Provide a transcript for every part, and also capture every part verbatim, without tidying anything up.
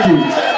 Thank you.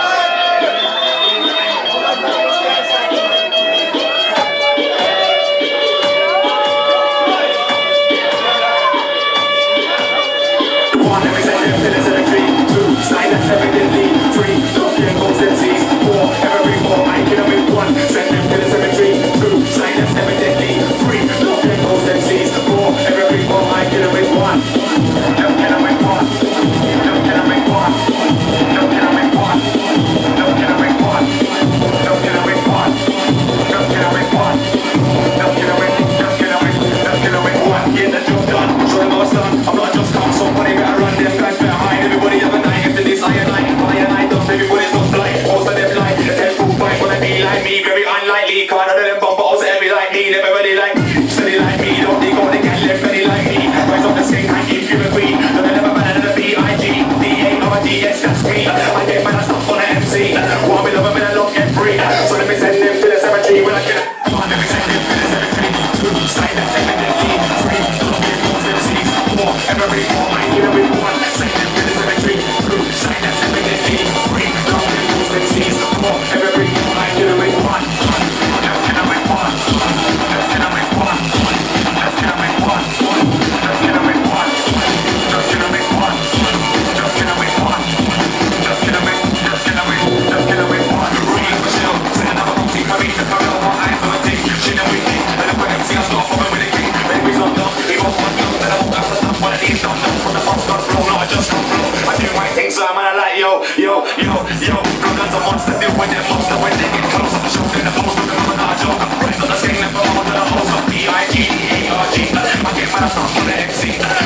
Yo, yo, yo, yo, guns are monsters, deal with them monster when they get close. I'm shooting the post with the montage. I'm right on the scene, never on to the host of B I G E R G. I get mad, I start on the M C.